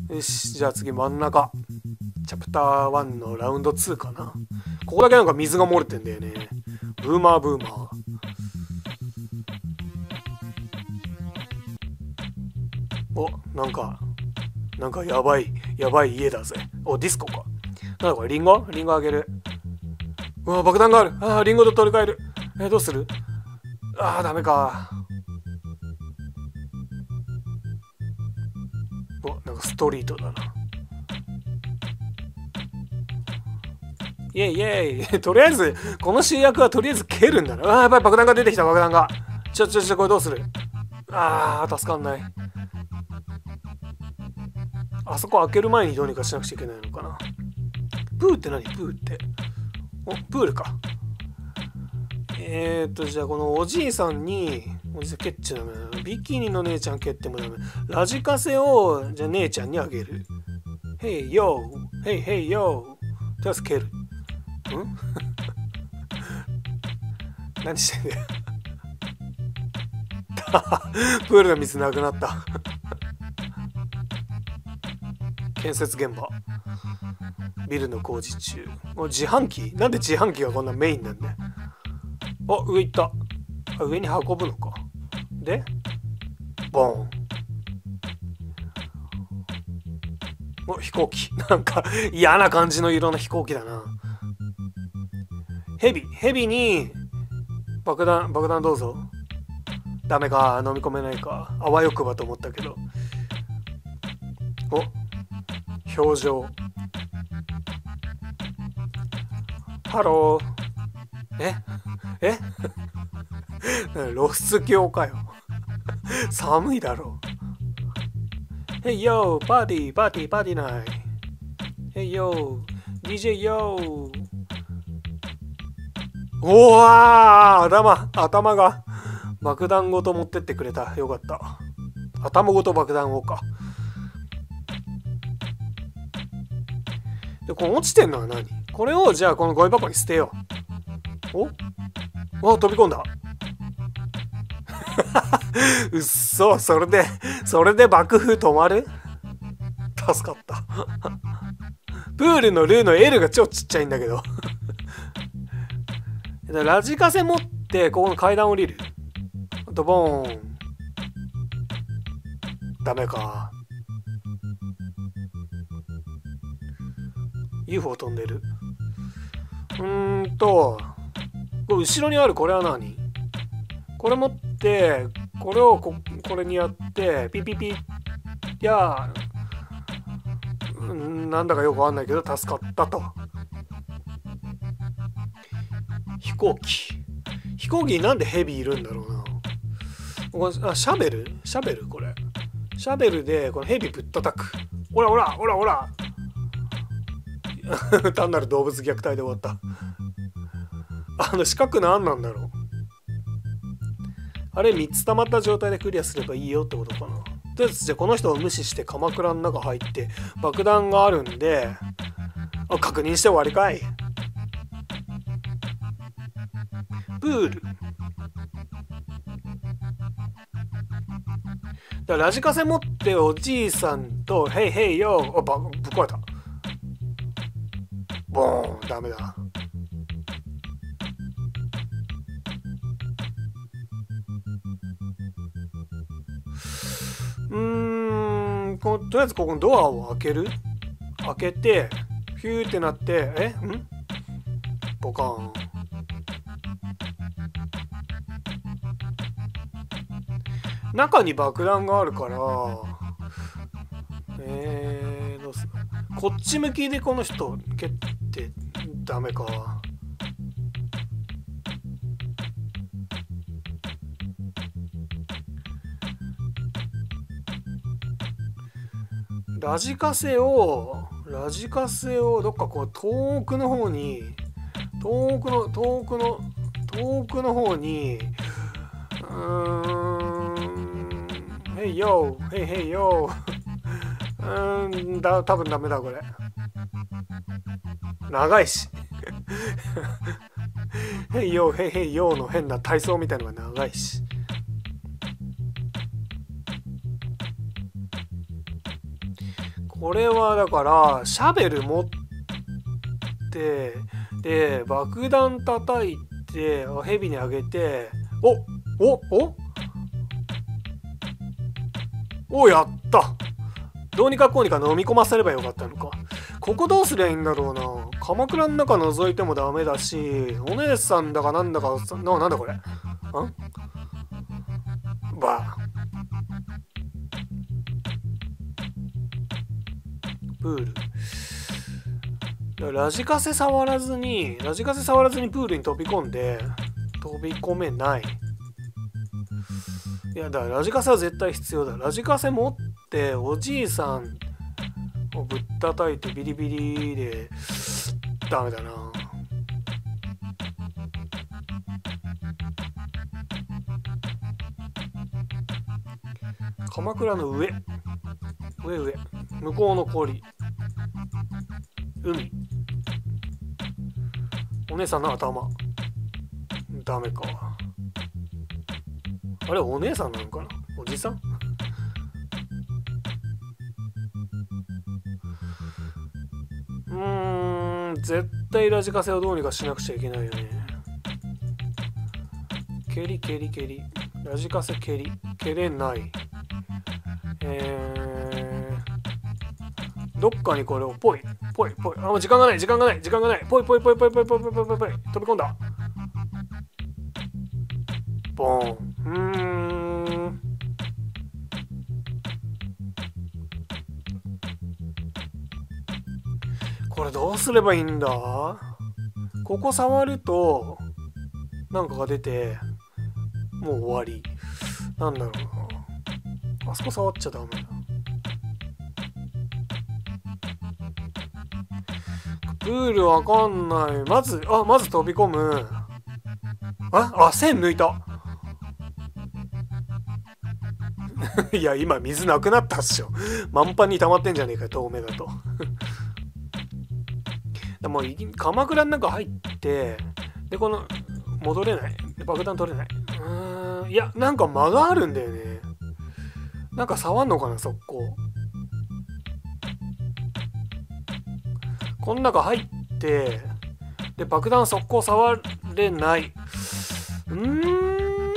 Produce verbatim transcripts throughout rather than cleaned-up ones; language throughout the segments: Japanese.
よし、じゃあ次真ん中。チャプターワンのラウンドツーかな。ここだけなんか水が漏れてんだよね。ブーマーブーマー。お、なんか、なんかやばい、やばい家だぜ。お、ディスコか。なんだこれ、リンゴリンゴあげる。うわ、爆弾がある。ああ、リンゴと取り替える。えー、どうする？ああ、ダメか。お、なんかストリートだな。イェイイェイとりあえず、この主役はとりあえず蹴るんだな。ああ、やばい、爆弾が出てきた、爆弾が。ちょちょちょ、これどうする？ああ、助かんない。あそこ開ける前にどうにかしなくちゃいけないのかな。プーって何？プーって。お、プールか。えーっと、じゃあこのおじいさんに、おじいさん蹴っちゃダメだな。ビキニの姉ちゃん蹴ってもダメ。ラジカセを、じゃあ姉ちゃんにあげる。ヘイヨー、ヘイヘイヨー。とりあえず蹴る。ん何してんだよ。プールの水なくなった。建設現場。ビルの工事中。もう自販機？なんで自販機がこんなメインなんだよ。あ、上行った。あ、上に運ぶのか。で、ボーン。お、飛行機。なんか嫌な感じの色の飛行機だな。ヘビ。ヘビに、爆弾、爆弾どうぞ。ダメか。飲み込めないか。あわよくばと思ったけど。お、表情。ハロー。ええ露出狂かよ。寒いだろう。Hey yo, パーティー、パーティー、パーティーナイト。Hey yo, ディージェー yo。おわー、頭、頭が爆弾ごと持ってってくれた。よかった。頭ごと爆弾をか。で、この落ちてんのは何？これをじゃあこのゴミ箱に捨てよう。お？お、飛び込んだ。うっそ、それで、それで爆風止まる？助かった。プールのルーの L が超ちっちゃいんだけど。ラジカセ持ってここの階段降りる。ドボーン。ダメか。ユーフォー 飛んでる。うーんと、これ後ろにあるこれは何？これ持って、これを こ, これにやって、ピピピ。いやー、なんだかよくわかんないけど、助かったと。飛行機。飛行機になんでヘビいるんだろうな。あ、シャベル？シャベルこれ。シャベルで、このヘビぶったたく。ほらほらほらほら。単なる動物虐待で終わった。あの四角何なんだろう。あれみっつ溜まった状態でクリアすればいいよってことかな。とりあえずじゃあこの人を無視して鎌倉の中入って爆弾があるんで、あ、確認して終わりかい。プール。だラジカセ持っておじいさんと「ヘイヘイヨー」あ、ばぶっ壊れた。ボーン。ダメだ。うーん、こ、とりあえずここのドアを開ける。開けてヒューってなって、えんボカーン。中に爆弾があるから、えー、どうする？こっち向きでこの人蹴ってダメか。ラジカセをラジカセをどっかこう遠くの方に遠くの遠くの遠くの方にうーんヘイヨーヘイヘイヨーうーんだ多分ダメだこれ長いしヘイヨーヘイヘイヨーの変な体操みたいのが長いしこれはだからシャベル持ってで爆弾叩いてヘビにあげておおおおやった。どうにかこうにか飲み込ませればよかったのか。ここどうすりゃいいんだろうな。鎌倉の中覗いてもダメだし、お姉さんだかなんだかな、なんだこれんばあプールラジカセ触らずにラジカセ触らずにプールに飛び込んで飛び込めない。いやだからラジカセは絶対必要だ。ラジカセ持っておじいさんをぶったたいてビリビリでダメだな。鎌倉の上上上向こうの氷海お姉さんの頭ダメか。あれお姉さんなのかなおじさんうーん絶対ラジカセをどうにかしなくちゃいけないよね。蹴り蹴り蹴りラジカセ蹴り蹴れない。えー、どっかにこれをぽいぽいぽいあもう時間がない時間がない時間がないぽいぽいぽいぽいぽいぽいぽいぽいぽいぽい飛び込んだボーン。うーんこれどうすればいいんだ。ここ触るとなんかが出てもう終わりなんだろうな。あそこ触っちゃダメだ。プールわかんない。まずあまず飛び込む。ああ線抜いたいや今水なくなったっしょ。満帆に溜まってんじゃねえかよ透明だともう鎌倉の中入ってでこの戻れない爆弾取れない。うーんいやなんか間があるんだよね。なんか触んのかな速攻。この中入ってで爆弾速攻触れない。うーん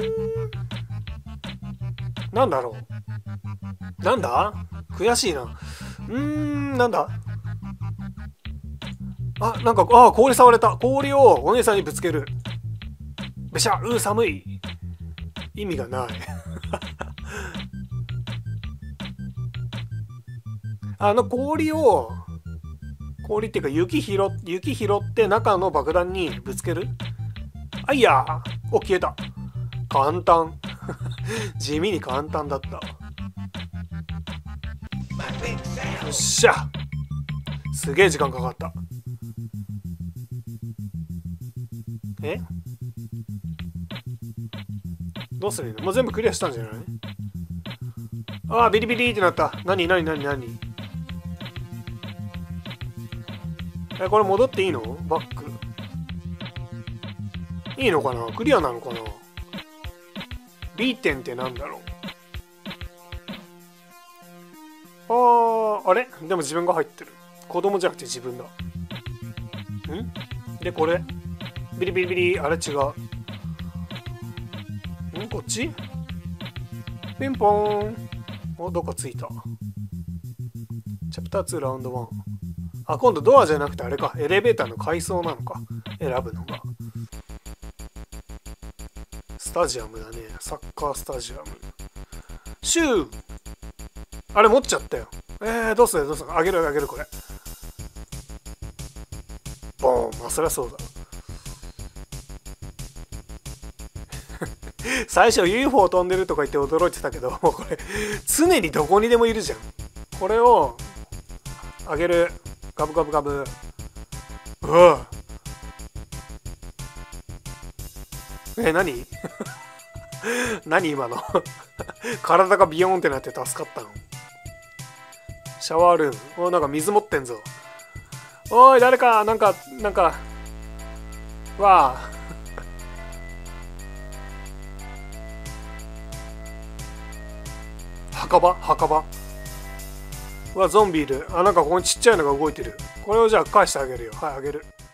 なんだろうなんだ悔しいな。うーんなんだあなんかあ氷触れた。氷をお姉さんにぶつける。べしゃうー寒い。意味がないあの氷を氷っていうか雪拾雪拾って中の爆弾にぶつける。あいやーお消えた。簡単地味に簡単だった。よっしゃすげえ時間かかった。えどうするの。もう全部クリアしたんじゃない。ああビリビリってなった。何何何何えこれ戻っていいの。バックいいのかな。クリアなのかな。 B 点ってなんだろう。あーあれでも自分が入ってる。子供じゃなくて自分だ。んでこれビリビリビリあれ違う。んこっちピンポーン。おどっかついた。チャプターツーラウンドワン。あ今度ドアじゃなくてあれかエレベーターの階層なのか選ぶのが。スタジアムだね。サッカースタジアム。シューあれ持っちゃったよ。えー、どうするどうする。あげるあげるこれ。ボーン。まあそりゃそうだ最初 ユーフォー 飛んでるとか言って驚いてたけどもうこれ常にどこにでもいるじゃん。これをあげる。ガブガブガブ。うわえ何何今の体がビヨーンってなって助かったの。シャワールーム。おなんか水持ってんぞ。おい誰かなんかなんかわあ墓場墓場うわゾンビいる。あなんかここにちっちゃいのが動いてる。これをじゃあ返してあげるよ。はいあげる。